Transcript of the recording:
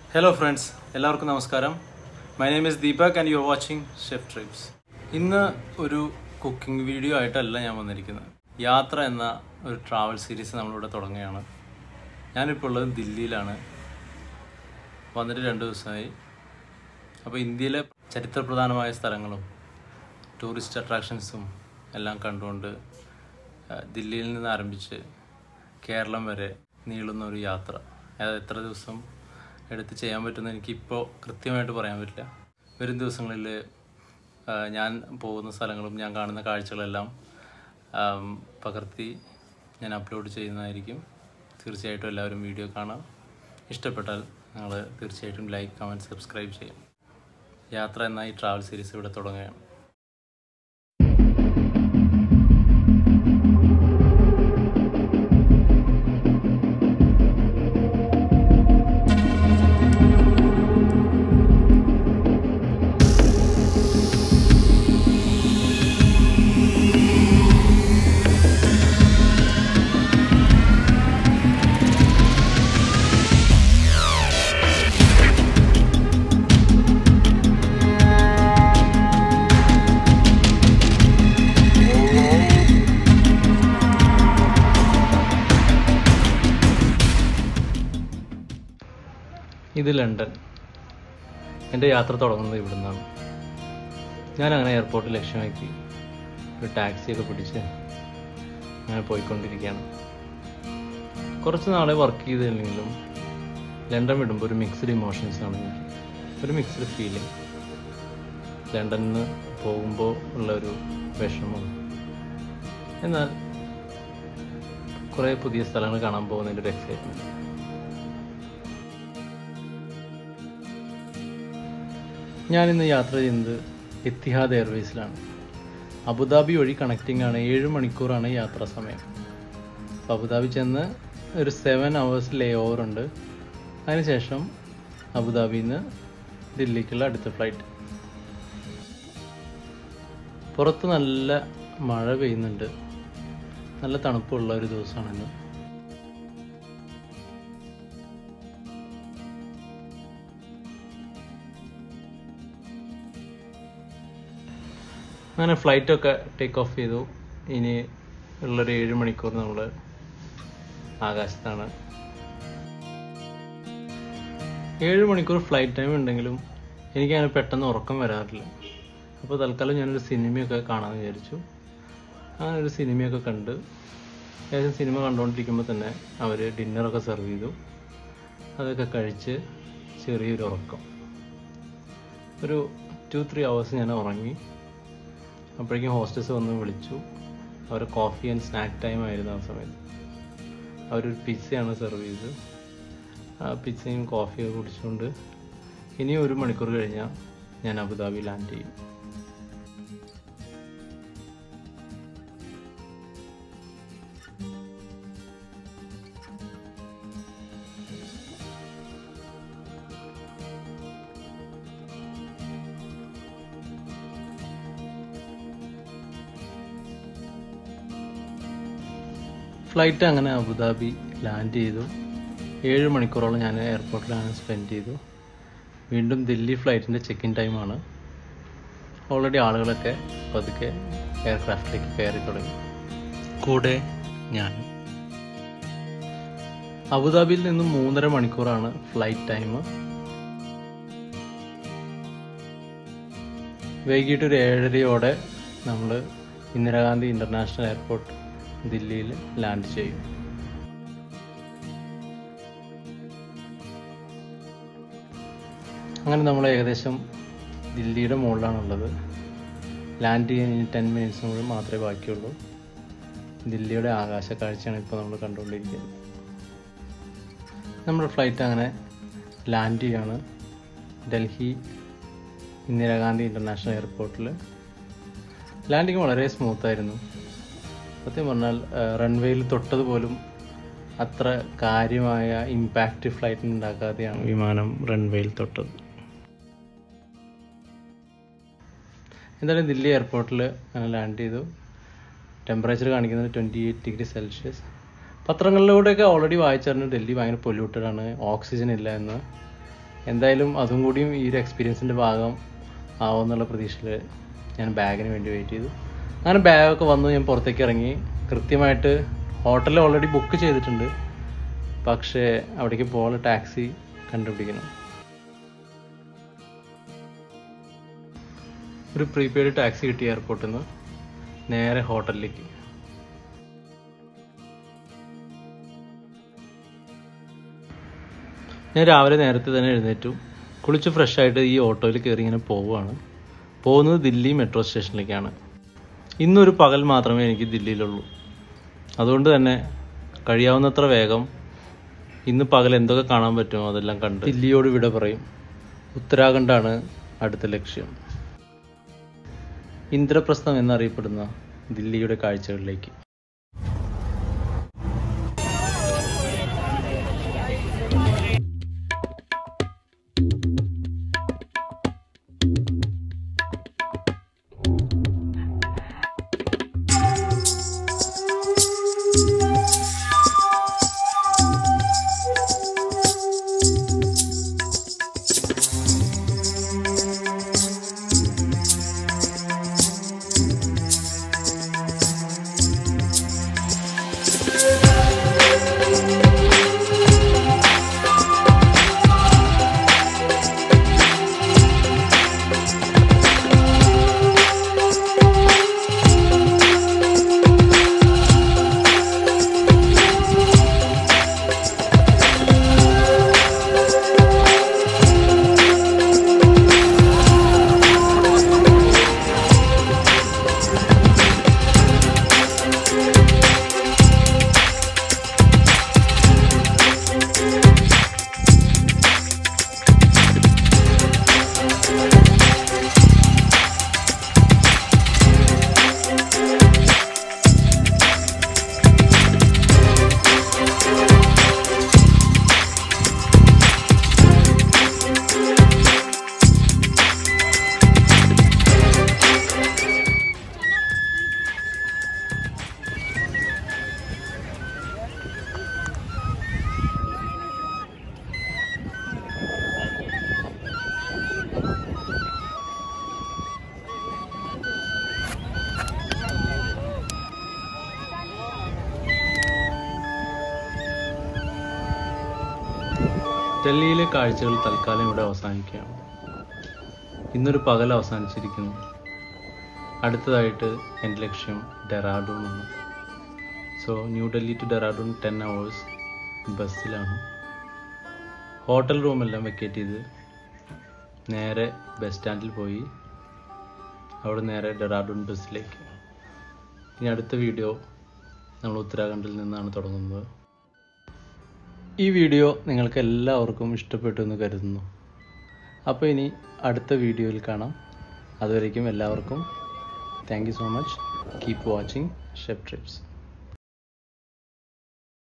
Hello friends, എല്ലാവർക്കും നമസ്കാരം. My name is Deepak and you are watching Cheftripz. ഇന്ന് ഒരു കുക്കിംഗ് വീഡിയോ ആയിട്ടല്ല ഞാൻ വന്നിരിക്കുന്നത്. യാത്ര എന്ന ഒരു ട്രാവൽ സീരീസ് നമ്മളിവിടെ തുടങ്ങുകയാണ്. ഞാനിപ്പോൾ ഉള്ളത് ദില്ലിയിലാണ്. വന്നിട്ട് 2 ദിവസമായി. അപ്പോൾ ഇന്ത്യയിലെ ചരിത്രപ്രധാനമായ സ്ഥലങ്ങളും ടൂറിസ്റ്റ് അട്രാക്ഷൻസും എല്ലാം കണ്ടുകൊണ്ട് ദില്ലിയിൽ നിന്ന് ആരംഭിച്ച് കേരളം വരെ നീളുന്ന ഒരു യാത്ര. അത് എത്ര ദിവസം എടുത്ത് ചെയ്യാൻ പറ്റുമെന്ന് എനിക്കിപ്പോൾ കൃത്യമായിട്ട് പറയാൻ പറ്റില്ല. വരും ദിവസങ്ങളിൽ ഞാൻ പോകുന്ന സ്ഥലങ്ങളും ഞാൻ കാണുന്ന കാഴ്ചകളെല്ലാം പകർത്തി ഞാൻ അപ്ലോഡ് ചെയ്യുന്നതായിരിക്കും. തീർച്ചയായിട്ടും എല്ലാവരും വീഡിയോ കാണാം. ഇഷ്ടപ്പെട്ടാൽ നിങ്ങൾ തീർച്ചയായിട്ടും ലൈക്ക്, കമൻറ്റ്, സബ്സ്ക്രൈബ് ചെയ്യും. യാത്ര എന്ന ഈ ട്രാവൽ സീരീസ് ഇവിടെ തുടങ്ങുകയാണ്. ഇത് ലണ്ടൻ. എൻ്റെ യാത്ര തുടങ്ങുന്നത് ഇവിടെ നിന്നാണ്. ഞാനങ്ങനെ എയർപോർട്ട് ലക്ഷ്യമാക്കി ഒരു ടാക്സിയൊക്കെ പിടിച്ച് അങ്ങനെ പോയിക്കൊണ്ടിരിക്കുകയാണ്. കുറച്ച് നാളെ വർക്ക് ചെയ്തില്ലെങ്കിലും ലണ്ടൻ വിടുമ്പോൾ ഒരു മിക്സ്ഡ് ഇമോഷൻസാണ് എനിക്ക്. ഒരു മിക്സ്ഡ് ഫീലിംഗ്. ലണ്ടനിൽ നിന്ന് പോകുമ്പോൾ ഉള്ള ഒരു വിഷമം, എന്നാൽ കുറേ പുതിയ സ്ഥലങ്ങൾ കാണാൻ പോകുന്നതിൻ്റെ ഒരു എക്സൈറ്റ്മെൻറ്റ്. ഞാനിന്ന് യാത്ര ചെയ്യുന്നത് എത്തിഹാദ് എയർവേസിലാണ്. അബുദാബി വഴി കണക്റ്റിംഗ് ആണ്. 7 മണിക്കൂറാണ് യാത്രാ സമയം. അപ്പോൾ അബുദാബി ചെന്ന് ഒരു 7 hours ലേ ഓവർ ഉണ്ട്. അതിനുശേഷം അബുദാബിയിൽ നിന്ന് ദില്ലിക്കുള്ള അടുത്ത ഫ്ലൈറ്റ്. പുറത്ത് നല്ല മഴ പെയ്യുന്നുണ്ട്. നല്ല തണുപ്പുള്ള ഒരു ദിവസമാണിന്ന്. അങ്ങനെ ഫ്ലൈറ്റൊക്കെ ടേക്ക് ഓഫ് ചെയ്തു. ഇനി ഉള്ളൊരു 7 മണിക്കൂർ നമ്മൾ ആകാശത്താണ്. 7 മണിക്കൂർ ഫ്ലൈറ്റ് ടൈം ഉണ്ടെങ്കിലും എനിക്കങ്ങനെ പെട്ടെന്ന് ഉറക്കം വരാറില്ല. അപ്പോൾ തൽക്കാലം ഞാനൊരു സിനിമയൊക്കെ കാണാമെന്ന് വിചാരിച്ചു. അങ്ങനെ ഒരു സിനിമയൊക്കെ കണ്ട് ഏകദേശം സിനിമ കണ്ടുകൊണ്ടിരിക്കുമ്പോൾ തന്നെ അവർ ഡിന്നറൊക്കെ സെർവ് ചെയ്തു. അതൊക്കെ കഴിച്ച് ചെറിയൊരു ഉറക്കം. ഒരു 2-3 hours ഞാൻ ഉറങ്ങി. അപ്പോഴേക്കും ഹോസ്റ്റസ് വന്ന് വിളിച്ചു. അവർ കോഫി ആൻഡ് സ്നാക്ക് ടൈം ആയിരുന്നു ആ സമയത്ത്. അവരൊരു പിസ്സയാണ് സെർവ് ചെയ്തത്. ആ പിസ്സയും കോഫിയൊക്കെ കുടിച്ചുകൊണ്ട് ഇനിയും 1 മണിക്കൂർ കഴിഞ്ഞാൽ ഞാൻ അബുദാബി ലാൻഡ് ചെയ്യും. ഫ്ലൈറ്റ് അങ്ങനെ അബുദാബി ലാൻഡ് ചെയ്തു. 7 മണിക്കൂറോളം ഞാൻ എയർപോർട്ടിലാണ് സ്പെൻഡ് ചെയ്തു. വീണ്ടും ദില്ലി ഫ്ലൈറ്റിൻ്റെ ചെക്ക്-ഇൻ ടൈമാണ്. ഓൾറെഡി ആളുകളൊക്കെ പതുക്കെ എയർക്രാഫ്റ്റിലേക്ക് കയറി തുടങ്ങി. കൂടെ ഞാൻ. അബുദാബിയിൽ നിന്നും 3.5 മണിക്കൂറാണ് ഫ്ലൈറ്റ് ടൈം. വൈകിട്ട് ഒരു 7:30 നമ്മൾ ഇന്ദിരാഗാന്ധി ഇൻ്റർനാഷണൽ എയർപോർട്ട് ദില്ലിയിൽ ലാൻഡ് ചെയ്യും. അങ്ങനെ നമ്മൾ ഏകദേശം ദില്ലിയുടെ മുകളിലാണുള്ളത്. ലാൻഡ് ചെയ്യാൻ ഇനി 10 minutes കൂടി മാത്രമേ ബാക്കിയുള്ളൂ. ദില്ലിയുടെ ആകാശ കാഴ്ചയാണ് ഇപ്പോൾ നമ്മൾ കണ്ടുകൊണ്ടിരിക്കുന്നത്. നമ്മുടെ ഫ്ലൈറ്റ് അങ്ങനെ ലാൻഡ് ചെയ്യാണ് ഡൽഹി ഇന്ദിരാഗാന്ധി ഇൻ്റർനാഷണൽ എയർപോർട്ടിൽ. ലാൻഡിങ് വളരെ സ്മൂത്തായിരുന്നു. സത്യം പറഞ്ഞാൽ റൺവേയിൽ തൊട്ടതുപോലും അത്ര കാര്യമായ ഇമ്പാക്റ്റ് ഫ്ലൈറ്റിന് ഉണ്ടാക്കാതെയാണ് വിമാനം റൺവേയിൽ തൊട്ടത്. എന്തായാലും ദില്ലി എയർപോർട്ടിൽ ലാൻഡ് ചെയ്തു. ടെമ്പറേച്ചർ കാണിക്കുന്നത് 28 degree Celsius. പത്രങ്ങളിലൂടെയൊക്കെ ഓൾറെഡി വായിച്ചറിഞ്ഞു ഡൽഹി ഭയങ്കര പൊല്യൂട്ടഡ് ആണ്, ഓക്സിജൻ ഇല്ല എന്ന്. എന്തായാലും അതും കൂടിയും ഈ ഒരു എക്സ്പീരിയൻസിൻ്റെ ഭാഗം ആവുമെന്നുള്ള പ്രതീക്ഷയിൽ ഞാൻ ബാഗിന് വേണ്ടി വെയിറ്റ് ചെയ്തു. അങ്ങനെ ബാഗൊക്കെ വന്നു, ഞാൻ പുറത്തേക്ക് ഇറങ്ങി. കൃത്യമായിട്ട് ഹോട്ടലിൽ ഓൾറെഡി ബുക്ക് ചെയ്തിട്ടുണ്ട്, പക്ഷേ അവിടേക്ക് പോകാനുള്ള ടാക്സി കണ്ടുപിടിക്കണം. ഒരു പ്രീപെയ്ഡ് ടാക്സി കിട്ടി എയർപോർട്ടിൽ നിന്ന് നേരെ ഹോട്ടലിലേക്ക്. ഞാൻ രാവിലെ നേരത്തെ തന്നെ എഴുന്നേറ്റു, കുളിച്ച് ഫ്രഷായിട്ട് ഈ ഓട്ടോയിൽ കയറി ഇങ്ങനെ പോവുകയാണ്. പോകുന്നത് ദില്ലി മെട്രോ സ്റ്റേഷനിലേക്കാണ്. ഇന്നൊരു പകൽ മാത്രമേ എനിക്ക് ദില്ലിയിലുള്ളൂ. അതുകൊണ്ട് തന്നെ കഴിയാവുന്നത്ര വേഗം ഇന്ന് പകൽ എന്തൊക്കെ കാണാൻ പറ്റുമോ അതെല്ലാം കണ്ട് ദില്ലിയോട് വിട പറയും. ഉത്തരാഖണ്ഡാണ് അടുത്ത ലക്ഷ്യം. ഇന്ദ്രപ്രസ്ഥം എന്നറിയപ്പെടുന്ന ദില്ലിയുടെ കാഴ്ചകളിലേക്ക്. ഡൽഹിയിലെ കാഴ്ചകൾ തൽക്കാലം ഇവിടെ അവസാനിക്കുകയാണ്. ഇന്നൊരു പകൽ അവസാനിച്ചിരിക്കുന്നു. അടുത്തതായിട്ട് എൻ്റെ ലക്ഷ്യം ഡെറാഡൂൺ ആണ്. So New Delhi to Dehradun 10 hours ബസ്സിലാണ്. ഹോട്ടൽ റൂമെല്ലാം വെക്കേറ്റ് ചെയ്ത് നേരെ ബസ് സ്റ്റാൻഡിൽ പോയി അവിടെ നേരെ ഡെറാഡൂൺ ബസ്സിലേക്ക്. ഇനി അടുത്ത വീഡിയോ നമ്മൾ ഉത്തരാഖണ്ഡിൽ നിന്നാണ് തുടങ്ങുന്നത്. ഈ വീഡിയോ നിങ്ങൾക്ക് എല്ലാവർക്കും ഇഷ്ടപ്പെട്ടു എന്ന് കരുതുന്നു. അപ്പോൾ ഇനി അടുത്ത വീഡിയോയിൽ കാണാം. അതുവരേക്കും എല്ലാവർക്കും thank you so much. Keep watching Cheftripz.